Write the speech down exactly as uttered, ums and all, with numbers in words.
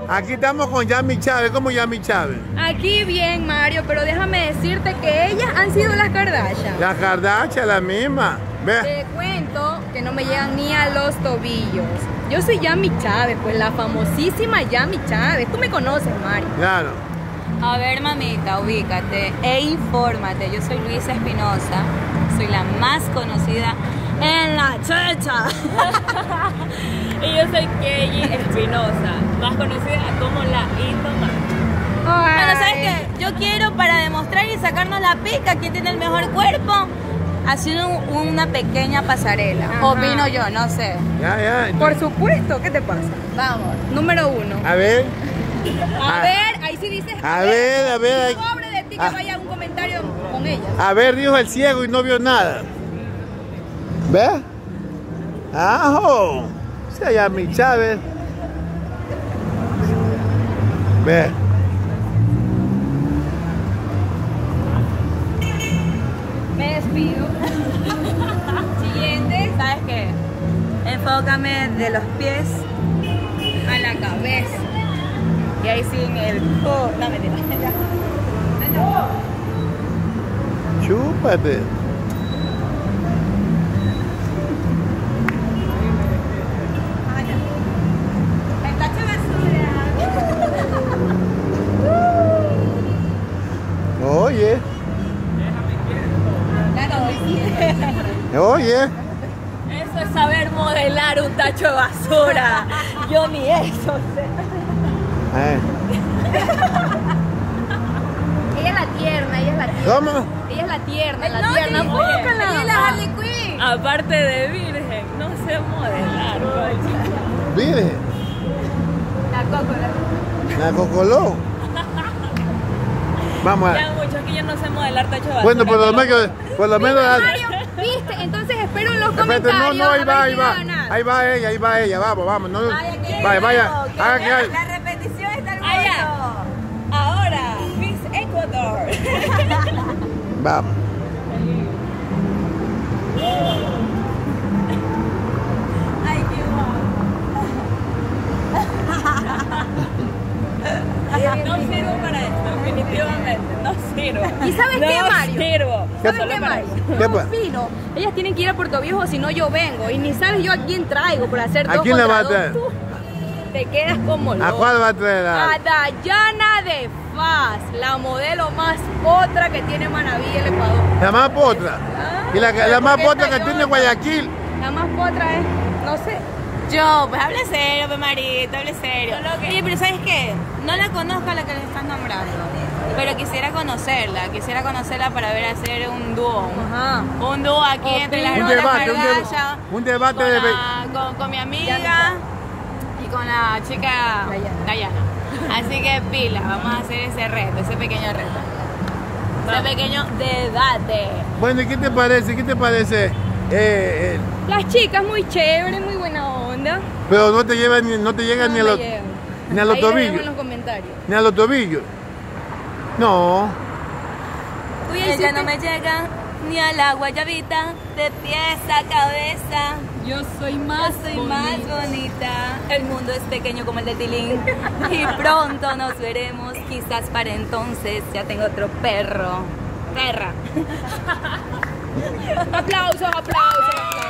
Aquí estamos con Yami Chávez. ¿Cómo Yami Chávez? Aquí bien, Mario, pero déjame decirte que ellas han sido las Kardashian. La Kardashian, la misma. Ve. Te cuento que no me llegan ni a los tobillos. Yo soy Yami Chávez, pues la famosísima Yami Chávez. Tú me conoces, Mario. Claro. A ver, mamita, ubícate e infórmate. Yo soy Luisa Espinosa, soy la más conocida en la checha. Y yo soy Kelly Espinosa, más conocida como la Indomar. Bueno, ¿sabes qué? Yo quiero, para demostrar y sacarnos la pica quién tiene el mejor cuerpo, hacer un, una pequeña pasarela. Ajá. Opino yo, no sé. Ya, ya. Por supuesto, ¿qué te pasa? Vamos. Número uno. A ver. A Ah. ver, ahí sí dices. A ver, a ver. Y pobre de ti que Ah. vaya un comentario con ella. A ver, dijo el ciego y no vio nada. ¿Ve? ¡Ajo! Esa Yami Chávez. Ve. Me despido. Siguiente. ¿Sabes qué? Enfócame de los pies A la cabeza. y ahí sin el... Oh, no, mentira. Chúpate. El tacho de basura. Oye. Claro. Oye. Eso es saber modelar un tacho de basura. Yo ni eso sé. Eh. Ella es la tierna, ella es la tierna. ¿Cómo? Ella es la tierna, la No, tierna. sí, Enfócala. ella es la Harley Quinn. Aparte de virgen, no sé modelar, coño. Mire. La coco, la La cocoló. Vamos a Ya mucho, aquí yo no sé modelar tacho de basura. Bueno, por lo te menos, por lo menos. Mario, ¿viste? Entonces espero en los Espérate, comentarios. no, no, ahí a ver va, ahí quién va. gana. Ahí va ella, ahí va ella. Vamos, vamos. No, Vaya, que vaya, vaya. que Haga que hay. la repetición está hermoso. Allá. Ahora, Miss Ecuador. Vamos. Ay, qué No sirvo para esto, definitivamente. No sirvo. ¿Y sabes no qué, Mario? sirvo. ¿Sabes Solo qué, para Mario? eso. ¿Qué No, pasa? fino. Ellas tienen que ir a Puerto Viejo, si no yo vengo. Y ni sabes yo a quién traigo por hacer ¿A dos quién la va a contra traer? dos. Tú te quedas como ¿A loco. cuál va a traer? A A... Dayana de Faz, la modelo más potra que tiene Manaví, el Ecuador. La más potra. Ah, Y la, pero la más ¿por qué potra que está tiene yo? Guayaquil. La más potra es, no sé. Yo, pues hable serio, pues Marita, hable serio. Oye, pero ¿sabes qué? No la conozco a la que le estás nombrando, pero quisiera conocerla, quisiera conocerla para ver hacer un dúo. Ajá. Un dúo aquí Ok. entre las Un hermanas debate, un, deba- Kardashian, un debate con, de... ve- la- con, con mi amiga y con la chica Dayana. Dayana. Así que pila, vamos a hacer ese reto, ese pequeño reto. Ese pequeño debate. Bueno, ¿y qué te parece? ¿Qué te parece? Eh, eh, Las chicas muy chéveres, muy buena onda. pero no te llevan ni, no te llegan No ni a me los, llegan. ni a los Ahí lo dejo tobillos. en los comentarios. Ni a los tobillos. No. Tú ya Ella hiciste- no me llega ni a la guayabita, de pies a cabeza. Yo soy Yo más soy más bonita. El mundo es pequeño como el de Tilín. Y pronto nos veremos. Quizás para entonces ya tengo otro perro. Perra. Aplausos, aplausos, aplausos.